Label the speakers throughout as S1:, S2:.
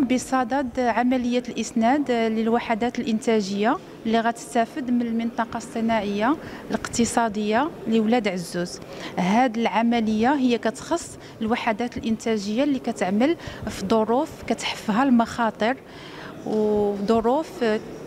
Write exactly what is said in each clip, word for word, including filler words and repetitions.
S1: بصدد عملية الإسناد للوحدات الإنتاجية اللي غتستافد من المنطقة الصناعية الاقتصادية لولاد عزوز. هذه العملية هي كتخص الوحدات الإنتاجية اللي كتعمل في ظروف كتحفها المخاطر وظروف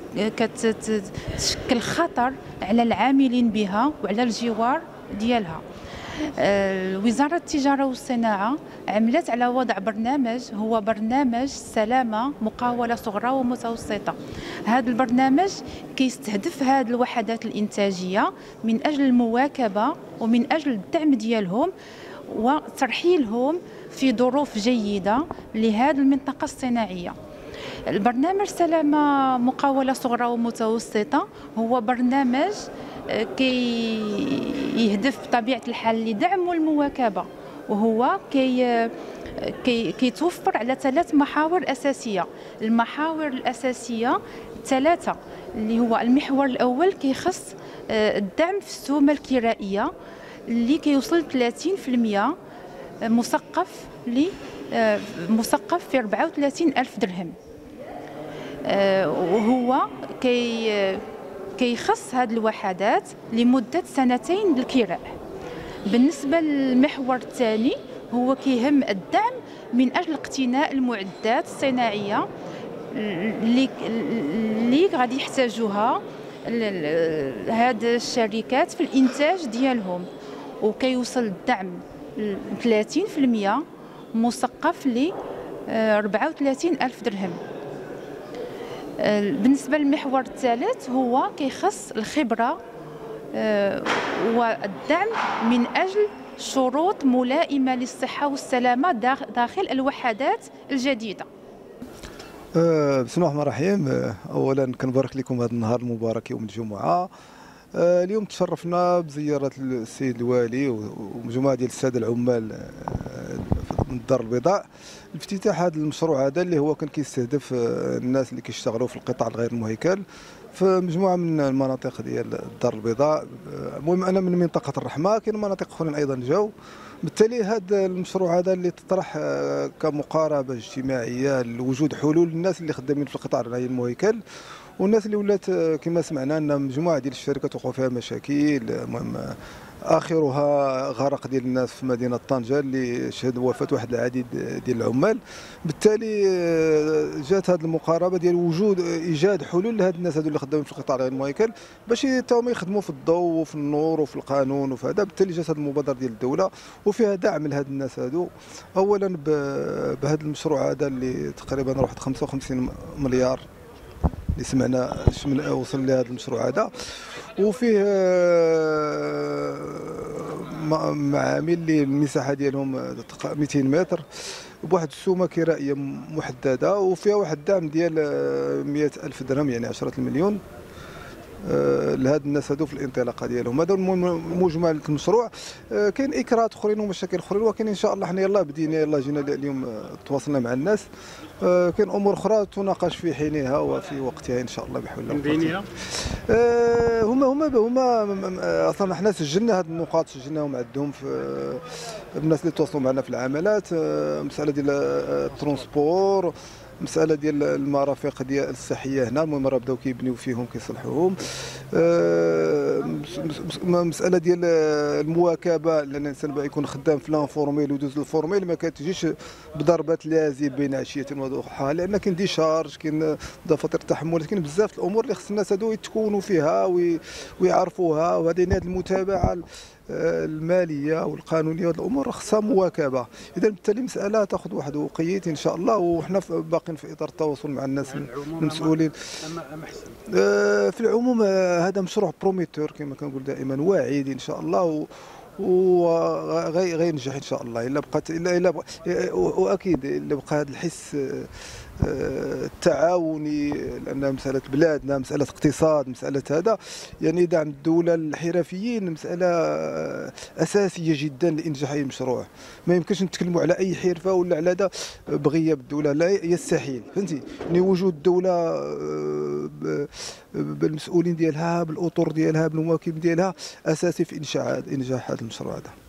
S1: كتشكل خطر على العاملين بها وعلى الجوار ديالها. وزارة التجارة والصناعة عملت على وضع برنامج هو برنامج سلامة مقاولة صغرى ومتوسطة. هذا البرنامج كيستهدف هذه الوحدات الإنتاجية من أجل المواكبة ومن أجل الدعم ديالهم وترحيلهم في ظروف جيدة لهذه المنطقة الصناعية. البرنامج سلامة مقاولة صغرى ومتوسطة هو برنامج كي يهدف بطبيعة الحال لدعم والمواكبة، وهو كي كي كيتوفر على ثلاث محاور أساسية. المحاور الأساسية ثلاثة، اللي هو المحور الأول كيخص الدعم في السومة الكرائية اللي كيوصل ثلاثين بالمئة مثقف ل مثقف في أربعة وثلاثين ألف درهم، وهو كي كيخص هذه الوحدات لمدة سنتين للكراء. بالنسبة للمحور الثاني هو كيهم الدعم من أجل اقتناء المعدات الصناعية اللي اللي غادي يحتاجوها هاد الشركات في الإنتاج ديالهم، وكيوصل الدعم ثلاثين بالمئة مثقف ل أربعة وثلاثين ألف درهم. بالنسبة للمحور الثالث هو كيخص الخبرة والدعم من أجل شروط ملائمة للصحة والسلامة داخل الوحدات الجديدة.
S2: بسم الله الرحمن الرحيم. أولا كنبارك لكم هذا النهار المبارك يوم الجمعة. اليوم تشرفنا بزيارة السيد الوالي ومجموعة ديال السادة العمال من الدار البيضاء لافتتاح هذا المشروع هذا اللي هو كان كيستهدف الناس اللي كيشتغلوا في القطاع الغير المهيكل في مجموعه من المناطق ديال الدار البيضاء. المهم انا من منطقه الرحمه، كاين مناطق اخرين ايضا جاوا. بالتالي هذا المشروع هذا اللي تطرح كمقاربه اجتماعيه لوجود حلول للناس اللي خدامين في القطاع الغير المهيكل والناس اللي ولات كما سمعنا ان مجموعه ديال الشركات وقعوا فيها مشاكل، المهم اخرها غرق ديال الناس في مدينه طنجه اللي شهد وفاه واحد العديد ديال العمال. بالتالي جات هذه المقاربه ديال وجود ايجاد حلول لهاد الناس هذو اللي خدامين في القطاع غير المهيكل باش حتى يخدموا في الضوء وفي النور وفي القانون وفي هذا. بالتالي جات هذه المبادره ديال الدوله وفيها دعم لهاد الناس هذو، اولا بهذا المشروع هذا اللي تقريبا واحد خمسة وخمسين مليار اللي سمعنا شمل وصل لهذا المشروع هذا، وفيه معامل اللي المساحه ديالهم مئتين متر بواحد السومه كرائيه محدده، وفيها واحد الدعم ديال مئة ألف درهم يعني عشرة المليون لهاد الناس هادو في الانطلاقه ديالهم. هذا مجمل المشروع. كاين اكرات اخرين ومشاكل اخرين، ولكن ان شاء الله حنا يلاه بدينا، يلاه جينا اليوم تواصلنا مع الناس. كاين امور اخرى تناقش في حينها وفي وقتها ان شاء الله بحول الله. من بينها هما هما هما اصلا حنا سجلنا هاد النقاط، سجلناهم عندهم في الناس اللي تواصلوا معنا في العملات. مساله ديال الترونسبور، مساله ديال المرافق ديال الصحيه هنا، المهم راه بداو كيبنيو فيهم كيصلحوهم. مساله ديال المواكبه، لان الانسان بغى يكون خدام في لانفورميل ويدوز للفورميل ما كتجيش بضربه لازم بين عشيه وضحاها، لان كاين ديشارج، كاين دفاتر التحمل، كاين بزاف الامور اللي خص الناس هادو يتكونوا فيها ويعرفوها. وهذه هذه المتابعه الماليه والقانونيه وهذه الامور خصها مواكبه. اذا بالتالي مساله تاخذ واحد وقيت ان شاء الله، وحنا باقيين في اطار التواصل مع الناس المسؤولين. في العموم هذا مشروع بروميتور كما كنقول دائما، واعد ان شاء الله، وغينجح ان شاء الله. الا بقات الا الا واكيد الا بقى هذا الحس التعاوني، لان مساله بلادنا مساله اقتصاد، مساله هذا يعني دعم الدوله للحرفيين مساله اساسيه جدا لانجاح اي مشروع. ما يمكنش نتكلموا على اي حرفه ولا على هذا بغياب الدوله، لا يستحيل، فهمتي؟ يعني وجود الدوله بالمسؤولين ديالها بالاطر ديالها بالمواكب ديالها اساسي في انشاء انجاح هذا المشروع هذا.